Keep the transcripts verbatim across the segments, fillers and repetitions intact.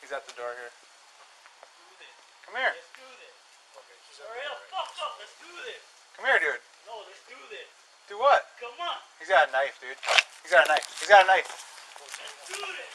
He's at the door here. Come here. Let's do this. Okay, he's Hurry up, fuck up, let's do this. Come here, dude. No, let's do this. Do what? Come on. He's got a knife, dude. He's got a knife. He's got a knife. Let's do this.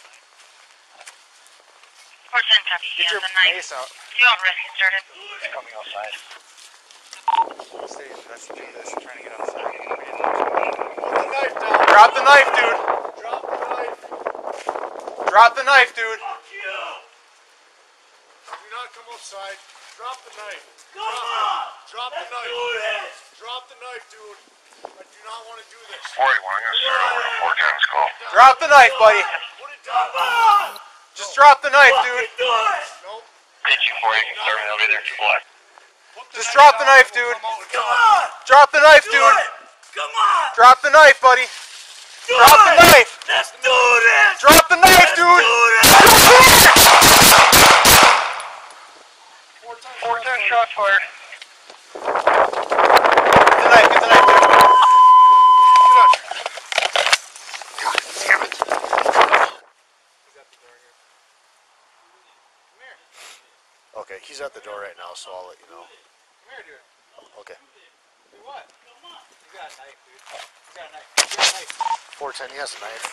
four ten copy. He Get has your a knife. mace out. Do you have rescue started? He's coming outside. Stay, that's the this. He's trying to get outside. Put the knife down. Drop the knife, dude. Drop the knife. Drop the knife, dude. Fuck you. Do not come outside. Drop the knife. Come Drop on. It. Drop Let's the knife. do this. Drop the knife, dude. I do not want to do this. forty-one, I'm going to start over to four times call. Drop the knife, buddy. Put it down. Come on. Just drop the knife, dude. Do it. Nope. Page two forty, you can start me over there to black. Just drop the knife, dude. Come on. Drop the knife, dude. Come on. Drop the knife, buddy. Do Drop the it. knife. Let's do this. Drop the knife, dude. four ten shots fired. Get the knife, get the knife, dude. Get out. God damn it. He's at the door here. Come here. Okay, he's at the door right now, so I'll let you know. Come here, dude. Okay. Do what? He's got a knife, dude. He's got a knife. He's got a knife. four ten, he has a knife.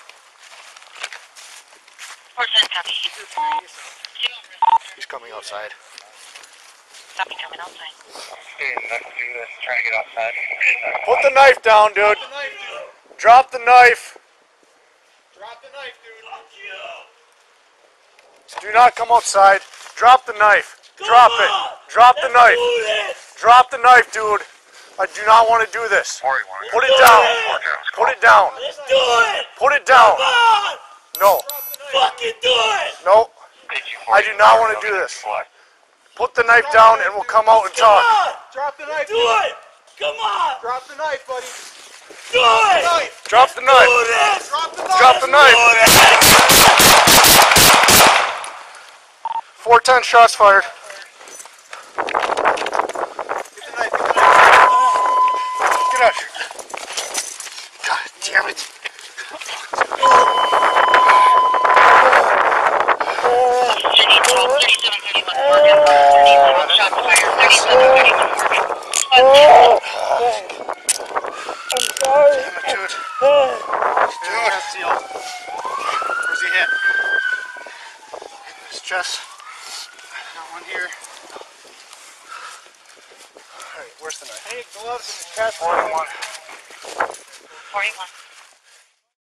four ten copy. Get your mace out. Do you have rescue started? He's coming outside. Copy coming outside. Hey, let's do this. Trying to get outside. Put the knife down, dude. Drop the knife, dude. Drop the knife. Drop the knife, dude. Fuck you. Do not come outside. Drop the knife. Drop it. Drop the knife. Drop the knife, dude. I do not want to do this. forty-one. Put it down. four times call. Put it down. Let's do it. Put it down. on. No. Fucking do it. No. Page two I forty, do not start want me to do over this. black. Put the knife down and we'll come out and talk. Drop the knife. Do it. Come on. Drop the knife, buddy. Do it. Knife. Drop the knife. Drop the knife. Drop the knife. four ten shots fired. Get the knife. Get the knife. Get out here. God damn it. twelve thirty-seven thirty-one Morgan. thirty-seven shots fired. thirty-seven thirty-one Morgan. I'm sorry. Damn it, dude. Dude. Seal. Where's he hit? His chest. Got one here. Alright, where's the knife? Hey, gloves in the chest. forty-one. forty-one.